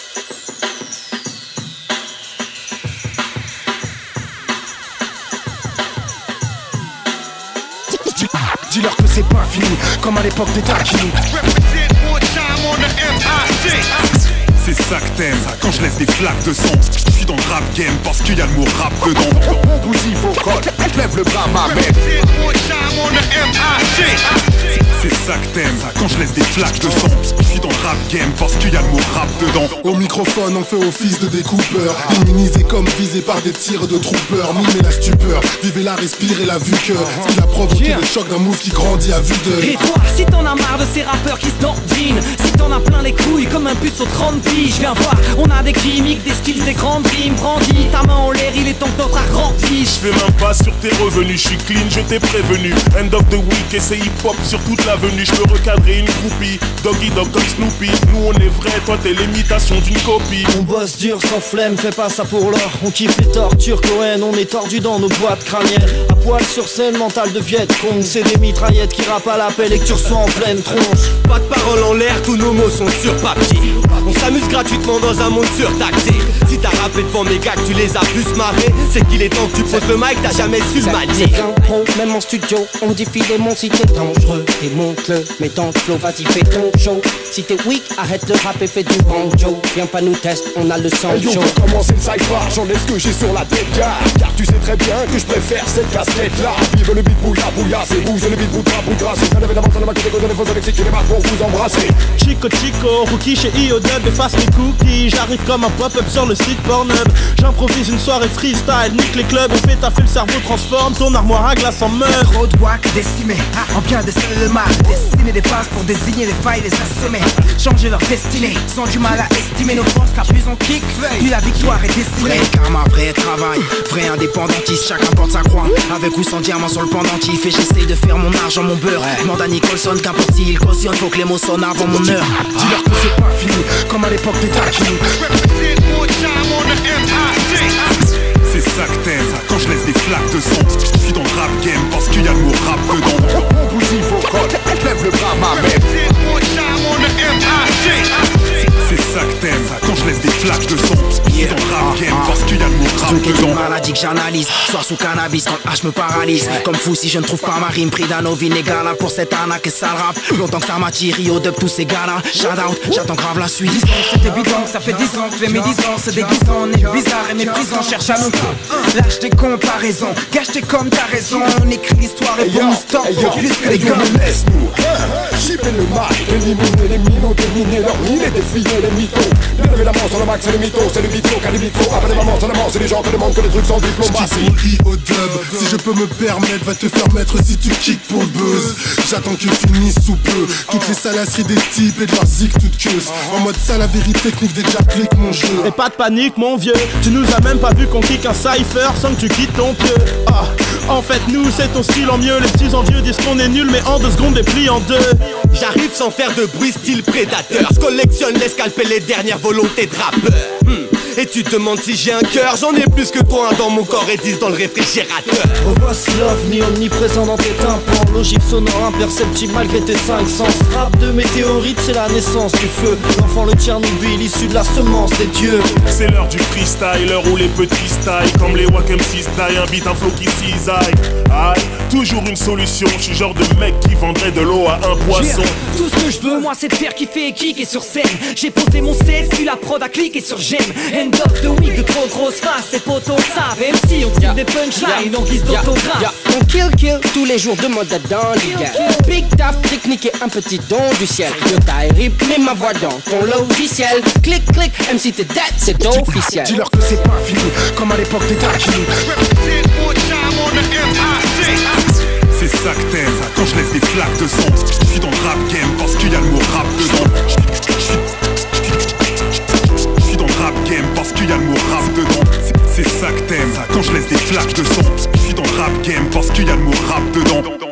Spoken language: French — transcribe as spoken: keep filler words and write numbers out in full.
Dis-leur que c'est pas fini, comme à l'époque des taquini. C'est ça que t'aimes, quand je laisse des flaques de sang. Je suis dans le rap game parce qu'il y a le mot rap dedans. Bousille vocal, lève le bras ma mère. C'est ça que t'aimes, quand je laisse des flaques de sang. Je suis dans le rap game parce qu'il y a le mot rap dedans. Au microphone on fait office de découpeur, immunisé comme visé par des tirs de troopers. Mimez la stupeur, vivez la respire et la vue que ce qui a provoqué le choc d'un move qui grandit à vue d'œil. Et toi, si t'en as marre de ces rappeurs qui se dandinent, si t'en as plein les couilles comme un puce aux trente piges, viens voir, on a des gimmicks, des skills, des grandes rimes. Brandis ta main en l'air, il est temps que notre art grandisse. Je fais même pas sur tes revenus, je suis clean, je t'ai prévenu. End of the week et c'est hip-hop sur toute l'avenue. Je peux recadrer une groupie, Doggy Dog comme Snoopy. Nous on est vrai, toi t'es l'imitation d'une copie. On bosse dur sans flemme, fais pas ça pour l'or. On kiffe les tortures Cohen, on est tordu dans nos boîtes crâniennes. À poil sur scène, mental de Viet Cong. C'est des mitraillettes qui rappent à l'appel et que tu reçois en pleine tronche. Pas de parole en l'air, tous nos mots sont sur papier. On s'amuse gratuitement dans un monde surtaxé. Si t'as rappé devant mes gars que tu les as plus marrés, c'est qu'il est temps que tu poses le mic, t'as jamais su le manier. C'est un pro, même en studio, on me dit mon si t'es dangereux. Démonte-le, mets ton flow, vas-y fais ton show. Si t'es weak, arrête le rap et fais du banjo. Viens pas nous test, on a le sang Hey yo, chaud. pour commencer le cypher, j'enlève ce que j'ai sur la tête, car, car tu sais très bien que je préfère cette casquette là. Vive le beat bouilla bouilla, c'est bouge le beat boudra boudra. C'est bien évidemment ça ne m'a que des faux avec qui démarre pour vous embrasser. Chico Chico, rookie chez I O Dub, efface les cookies. J'arrive comme un pop-up sur le site Pornhub. J'improvise une soirée freestyle, nique les clubs, on fait taffer le cerveau, transforme ton armoire à glace en meuf. Trop de wack décimé, on vient de seul le mal. Dessiner des phases pour désigner les failles, les assommer. Changer leur destinée, sans du mal à estimer nos forces, car plus on kick, plus la victoire est destinée. Vrai karma, vrai travail, vrai indépendantiste, chacun porte sa croix. Avec ou sans diamant sur le pendentif. Et j'essaye de faire mon argent, mon beurre. Demande à Nicholson, qu'importe s'il cautionne, faut que les mots sonnent avant mon heure. Dis-leur que c'est pas fini, comme à l'époque des taquini. C'est ça que t'aimes, quand je laisse des flaques de sang. Je suis dans le rap game parce qu'il y a le mot rap dedans. Bousille vocal, lève le bras ma mère. C'est ça que t'aimes, quand je laisse des flaques de sang. Je suis dans le rap game parce qu'il y a le mot rap Truc est une dedans. maladie que j'analyse, soir sous cannabis quand H me paralyse. Comme fou si je ne trouve pas ma rime, pris d'un vinaigre là pour cette arnaque et sale rap. Longtemps que ça m'attire, Rio Dub tous ces gars là. Shout out, j'attends grave la suite. Dix ans, c'est évident, ça fait dix ans que fais mes dix ans, se déguisant, on est bizarre et méprisant, cherche à nous. Lâche tes comparaisons, gâche tes comme t'as raison. On écrit l'histoire et pour nous stop, faut plus que les gars. Laisse-nous chipper le mic, éliminer les minots, dominer leur mine et défier les mythos. Bien évidemment sur le mic c'est le mytho, c'est le mytho, car les mythos, après les moments seulement, c'est les gens qui demandent que les trucs sans diplomatie. I O Dub, si je peux me permettre, va te faire mettre si tu kicks pour le buzz. J'attends que finisse sous peu, toutes les salasseries des types et de leurs zig toutes queues. En mode ça la vérité technique dès que j'applique mon jeu. Et pas de panique mon vieux, tu nous as même pas vu qu'on kick un cypher sans que tu quittes ton pieu. Ah, en fait nous c'est ton style en mieux. Les petits envieux disent qu'on est nul mais en deux secondes déplie en deux. J'arrive sans faire de bruit style prédateur. Je collectionne les scalpes et les dernières volontés de rappeur. hmm. Et tu te demandes si j'ai un cœur, j'en ai plus que toi, un dans mon corps et dix dans le réfrigérateur. Voici l'ovni omniprésent dans tes tympans. Logique sonore imperceptible malgré tes cinq sens. Rap de météorite, c'est la naissance du feu. L'enfant le Tchernobyl, issu de la semence des dieux. C'est l'heure du freestyle, l'heure où les petits style comme les Wack M C style, un beat, un flow qui cisaille. Aïe, toujours une solution, je suis genre de mec qui vendrait de l'eau à un poisson. Tout ce que je veux, moi, c'est de faire kiffer et kicker sur scène. J'ai posé mon seize, puis la prod a cliqué sur j'aime. End of the week, de trop grosses faces, les potos savent. M C, on tire des punchlines en guise d'autographe. On kill kill tous les jours de mode dans les gars. Big taf, technique et un petit don du ciel. Yo taille rip, mets ma voix dans ton logiciel. Clic clic, M C t'es dead, c'est officiel. Dis-leur que c'est pas fini, comme à l'époque des taquini. C'est ça que t'aimes, quand je laisse des flaques de sang. Je suis dans le rap game parce qu'il y a le mot rap dedans. Je suis dans le rap game parce qu'il y a le mot rap dedans. C'est ça que t'aimes, quand je laisse des flaques de sang. Je suis dans le rap game parce qu'il y a le mot rap dedans.